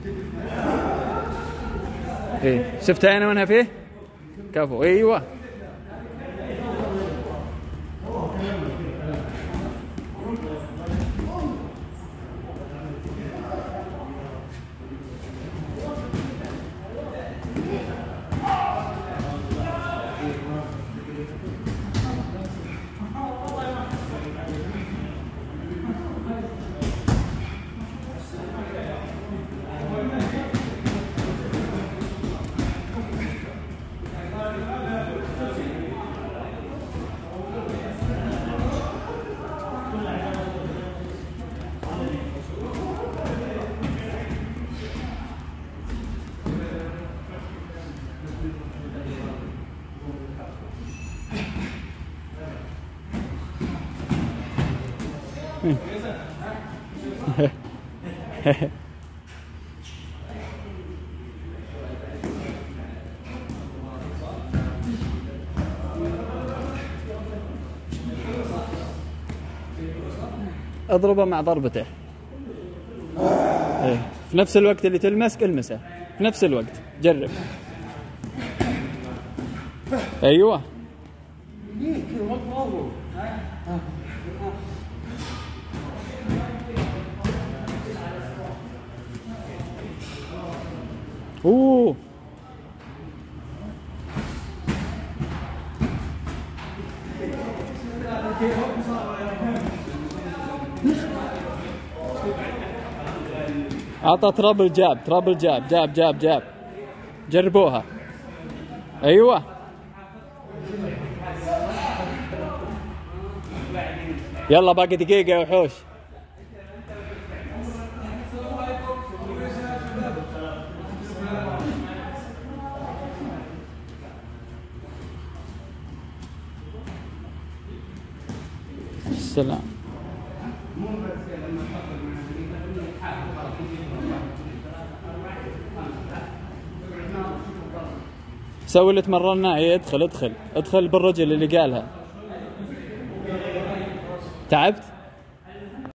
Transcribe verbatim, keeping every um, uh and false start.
ايه شفتها انا وينها فيه؟ كفو ايوه. اضربه مع ضربته. ايه في نفس الوقت اللي تلمسك المسه في نفس الوقت. جرب. ايوه اوه اعطى ترابل جاب ترابل جاب جاب جاب جاب. جربوها. ايوه يلا باقي دقيقة يا وحوش. السلام. سوي اللي تمرنا. ايه ادخل ادخل ادخل بالرجل اللي قالها. تعبت؟